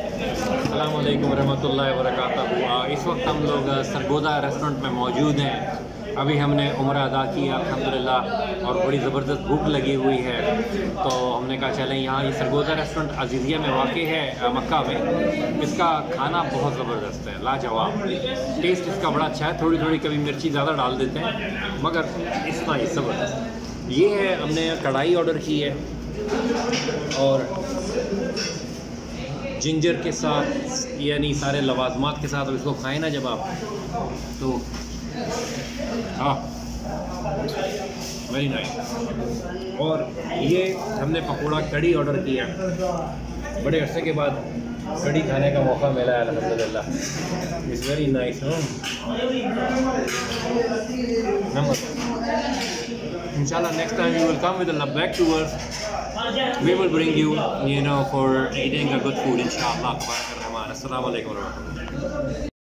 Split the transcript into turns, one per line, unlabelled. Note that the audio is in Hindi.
अस्सलाम वालेकुम रहमतुल्लाहि व बरकातहू। इस वक्त हम लोग सरगोधा रेस्टोरेंट में मौजूद हैं। अभी हमने उम्रा अदा की अल्हम्दुलिल्लाह और बड़ी ज़बरदस्त भूख लगी हुई है, तो हमने कहा चलें यहाँ। ये सरगोधा रेस्टोरेंट अजीज़िया में वाक़ है, मक्का में। इसका खाना बहुत ज़बरदस्त है, लाजवाब। टेस्ट इसका बड़ा अच्छा है। थोड़ी थोड़ी कभी मिर्ची ज़्यादा डाल देते हैं, मगर इतना ही ज़बरदस्त। ये है, हमने कढ़ाई ऑर्डर की है और जिंजर के साथ, यानी सारे लवाजमात के साथ। अब इसको खाएं ना जब आप, तो हाँ, वेरी नाइस। और ये हमने पकौड़ा कड़ी ऑर्डर किया, बड़े अरसे के बाद कड़ी खाने का मौका मिला है अल्हम्दुलिल्लाह। It's very nice. इंशाल्लाह next time you will come with a Labbaik tours, we will bring you, for eating a good food, inshallah. Assalamu alaikum warahmatullahi.